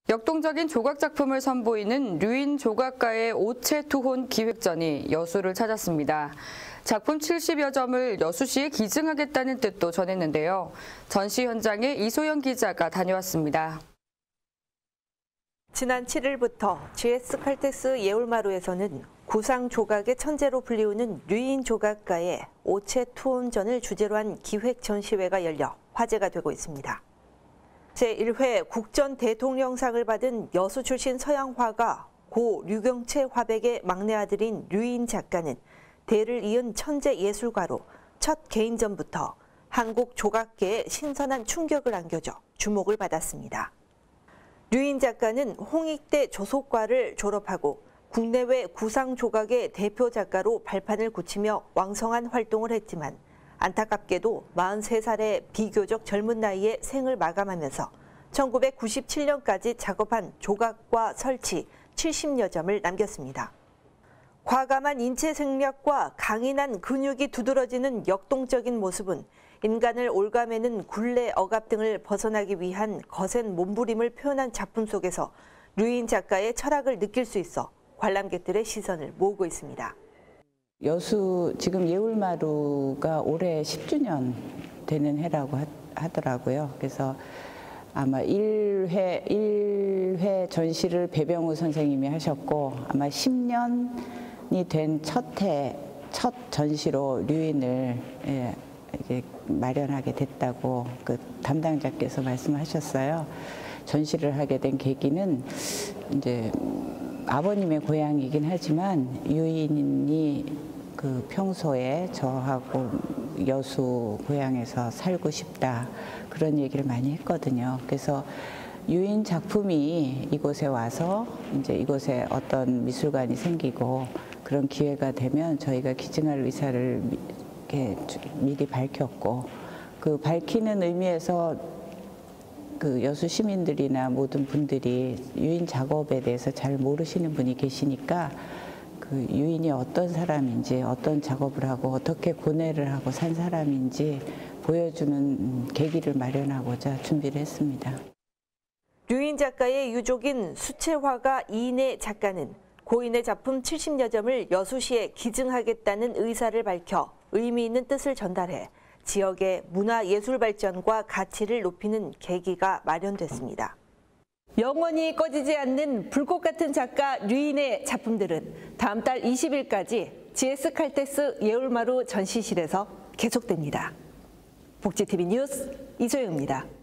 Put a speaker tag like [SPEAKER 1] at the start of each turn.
[SPEAKER 1] 역동적인 조각 작품을 선보이는 류인 조각가의 오체투혼 기획전이 여수를 찾았습니다. 작품 70여 점을 여수시에 기증하겠다는 뜻도 전했는데요. 전시 현장에 이소영 기자가 다녀왔습니다.
[SPEAKER 2] 지난 7일부터 GS 칼텍스 예울마루에서는 구상 조각의 천재로 불리우는 류인 조각가의 오체투혼전을 주제로 한 기획 전시회가 열려 화제가 되고 있습니다. 제1회 국전 대통령상을 받은 여수 출신 서양 화가 고 류경채 화백의 막내 아들인 류인 작가는 대를 이은 천재 예술가로 첫 개인전부터 한국 조각계에 신선한 충격을 안겨줘 주목을 받았습니다. 류인 작가는 홍익대 조속과를 졸업하고 국내외 구상 조각의 대표 작가로 발판을 굳히며 왕성한 활동을 했지만 안타깝게도 43살의 비교적 젊은 나이에 생을 마감하면서 1997년까지 작업한 조각과 설치 70여 점을 남겼습니다. 과감한 인체 생략과 강인한 근육이 두드러지는 역동적인 모습은 인간을 올가매는 굴레, 억압 등을 벗어나기 위한 거센 몸부림을 표현한 작품 속에서 류인 작가의 철학을 느낄 수 있어 관람객들의 시선을 모으고 있습니다.
[SPEAKER 3] 여수 지금 예울마루가 올해 10주년 되는 해라고 하더라고요. 그래서 아마 1회 전시를 배병우 선생님이 하셨고 아마 10년이 된 첫 전시로 류인을 마련하게 됐다고 그 담당자께서 말씀하셨어요. 전시를 하게 된 계기는 이제 아버님의 고향이긴 하지만 류인이 그 평소에 저하고 여수 고향에서 살고 싶다 그런 얘기를 많이 했거든요. 그래서 류인 작품이 이곳에 와서 이제 이곳에 어떤 미술관이 생기고 그런 기회가 되면 저희가 기증할 의사를 미리 밝혔고 그 밝히는 의미에서 그 여수 시민들이나 모든 분들이 류인 작업에 대해서 잘 모르시는 분이 계시니까 그 류인이 어떤 사람인지 어떤 작업을 하고 어떻게 고뇌를 하고 산 사람인지 보여주는 계기를 마련하고자 준비를 했습니다.
[SPEAKER 2] 류인 작가의 유족인 수채화가 이인혜 작가는 고인의 작품 70여 점을 여수시에 기증하겠다는 의사를 밝혀 의미 있는 뜻을 전달해 지역의 문화예술 발전과 가치를 높이는 계기가 마련됐습니다. 영원히 꺼지지 않는 불꽃 같은 작가 류인의 작품들은 다음 달 20일까지 GS 칼텍스 예울마루 전시실에서 계속됩니다. 복지TV 뉴스 이소영입니다.